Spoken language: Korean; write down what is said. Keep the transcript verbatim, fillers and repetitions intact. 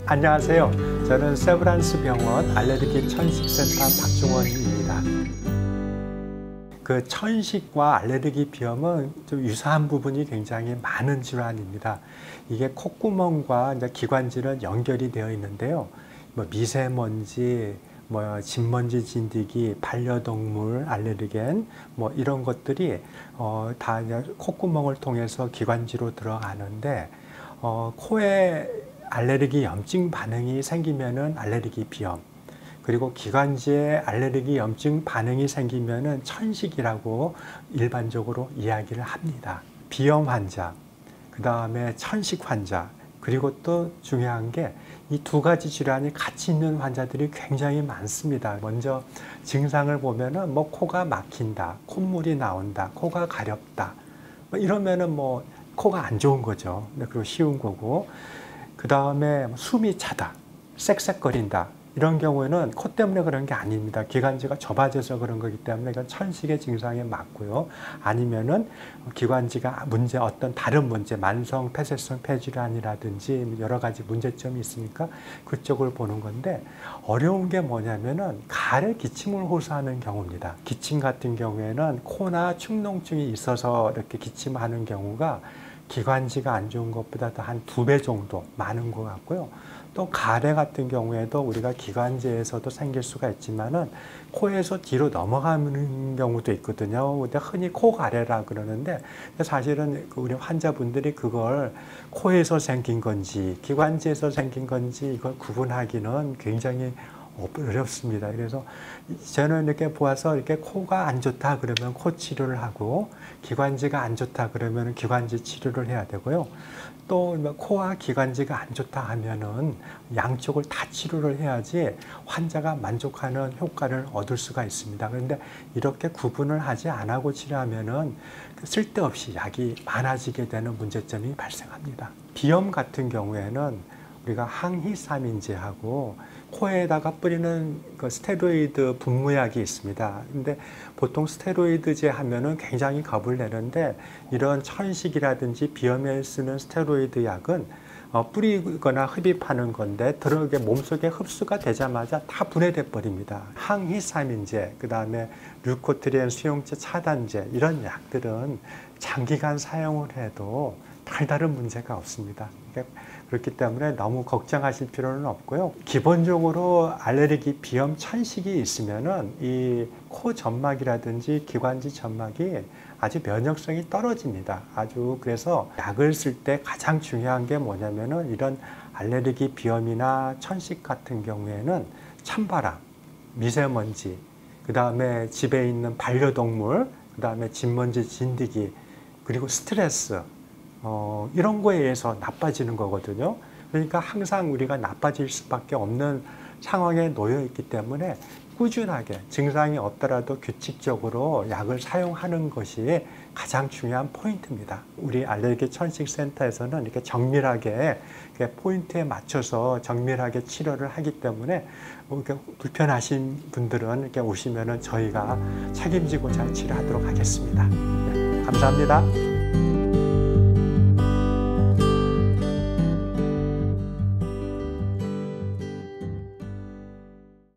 안녕하세요. 저는 세브란스 병원 알레르기 천식센터 박종원입니다. 그 천식과 알레르기 비염은 좀 유사한 부분이 굉장히 많은 질환입니다. 이게 콧구멍과 이제 기관지는 연결이 되어 있는데요. 뭐 미세먼지, 뭐 진먼지 진드기, 반려동물 알레르겐, 뭐 이런 것들이 어, 다 이제 콧구멍을 통해서 기관지로 들어가는데 어, 코에 알레르기 염증 반응이 생기면은 알레르기 비염, 그리고 기관지에 알레르기 염증 반응이 생기면은 천식이라고 일반적으로 이야기를 합니다. 비염 환자, 그 다음에 천식 환자, 그리고 또 중요한 게 이 두 가지 질환이 같이 있는 환자들이 굉장히 많습니다. 먼저 증상을 보면은 뭐 코가 막힌다, 콧물이 나온다, 코가 가렵다, 뭐 이러면은 뭐 코가 안 좋은 거죠. 그리고 쉬운 거고, 그 다음에 숨이 차다, 쌕쌕거린다, 이런 경우에는 코 때문에 그런 게 아닙니다. 기관지가 좁아져서 그런 거기 때문에 이건 천식의 증상에 맞고요. 아니면은 기관지가 문제, 어떤 다른 문제, 만성 폐쇄성 폐질환이라든지 여러 가지 문제점이 있으니까 그쪽을 보는 건데, 어려운 게 뭐냐면은 가래 기침을 호소하는 경우입니다. 기침 같은 경우에는 코나 축농증이 있어서 이렇게 기침하는 경우가 기관지가 안 좋은 것보다 한 두 배 정도 많은 것 같고요. 또 가래 같은 경우에도 우리가 기관지에서도 생길 수가 있지만은 코에서 뒤로 넘어가는 경우도 있거든요. 근데 흔히 코가래라 그러는데 사실은 우리 환자분들이 그걸 코에서 생긴 건지 기관지에서 생긴 건지 이걸 구분하기는 굉장히 어렵습니다. 그래서 저는 이렇게 보아서 이렇게 코가 안 좋다 그러면 코 치료를 하고, 기관지가 안 좋다 그러면 기관지 치료를 해야 되고요. 또 코와 기관지가 안 좋다 하면은 양쪽을 다 치료를 해야지 환자가 만족하는 효과를 얻을 수가 있습니다. 그런데 이렇게 구분을 하지 않고 치료하면은 쓸데없이 약이 많아지게 되는 문제점이 발생합니다. 비염 같은 경우에는 우리가 항히스타민제하고 코에다가 뿌리는 그 스테로이드 분무약이 있습니다. 근데 보통 스테로이드제 하면은 굉장히 겁을 내는데, 이런 천식이라든지 비염에 쓰는 스테로이드 약은 어, 뿌리거나 흡입하는 건데 들어게 몸속에 흡수가 되자마자 다 분해돼 버립니다. 항히스타민제, 그 다음에 류코트리엔 수용체 차단제, 이런 약들은 장기간 사용을 해도 별다른 문제가 없습니다. 그러니까 그렇기 때문에 너무 걱정하실 필요는 없고요. 기본적으로 알레르기, 비염, 천식이 있으면은 이 코 점막이라든지 기관지 점막이 아주 면역성이 떨어집니다. 아주, 그래서 약을 쓸 때 가장 중요한 게 뭐냐면은 이런 알레르기, 비염이나 천식 같은 경우에는 찬바람, 미세먼지, 그 다음에 집에 있는 반려동물, 그 다음에 진먼지, 진드기, 그리고 스트레스, 어, 이런 거에 의해서 나빠지는 거거든요. 그러니까 항상 우리가 나빠질 수밖에 없는 상황에 놓여 있기 때문에 꾸준하게 증상이 없더라도 규칙적으로 약을 사용하는 것이 가장 중요한 포인트입니다. 우리 알레르기 천식센터에서는 이렇게 정밀하게 포인트에 맞춰서 정밀하게 치료를 하기 때문에 이렇게 불편하신 분들은 이렇게 오시면은 저희가 책임지고 잘 치료하도록 하겠습니다. 네, 감사합니다.